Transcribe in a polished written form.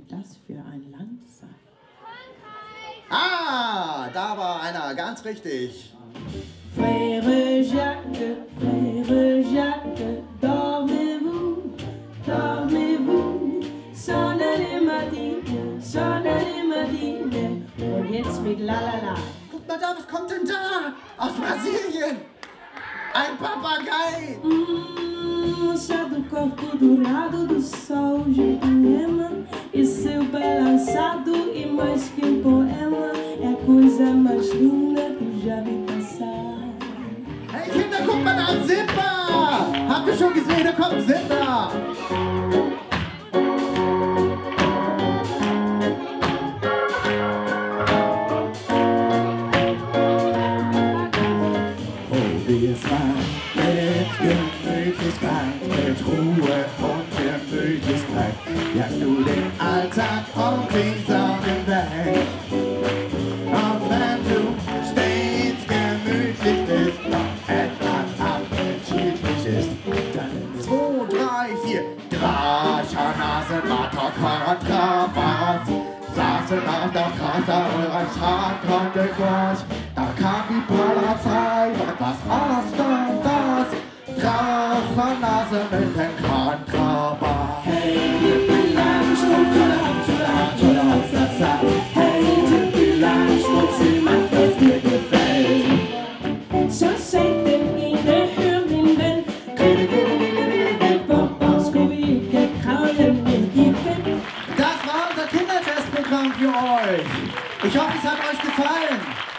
das für ein Land sei? Ah, da war einer, ganz richtig. Frère Jacques, dormez-vous, dormez-vous, sonne Madine, und jetzt mit La La La. Guck mal da, was kommt denn da? Aus Brasilien. Ein Papagei. Moça do corpo dourado do sol de Ipanema, e seu balançado e mais que um poema, é a coisa mais linda que eu já vi passar. Hey Kinder, guck mal da, Simba! Habt ihr schon gesehen, da kommt Simba! Probier's mal mit Gemütlichkeit, mit Ruhe und Gemütlichkeit. Jagst du den Alltag und die Sorgen weg. Und wenn du stets gemütlich bist, noch etwas appetitlich ist, dann 2, 3, 4, Draschanase, Maddog, Kontrabass. Saßen auf der Straße, eurer Stadt konnte gleich. Da kam die Polizei und was Ostern das? Draschanase mit dem Kontrabass. Hey, Tippelein, Schwupsi, hey, Tippelein, Schwupsi, macht was dir gefällt. So seid denn in der Hürden, Das war unser Kinderjazz-Programm für euch. Ich hoffe, es hat euch gefallen.